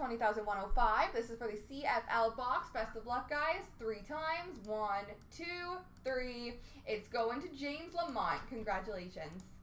20,105. This is for the CFL box. Best of luck, guys. 3 times. 1, 2, 3. It's going to James Lamont. Congratulations.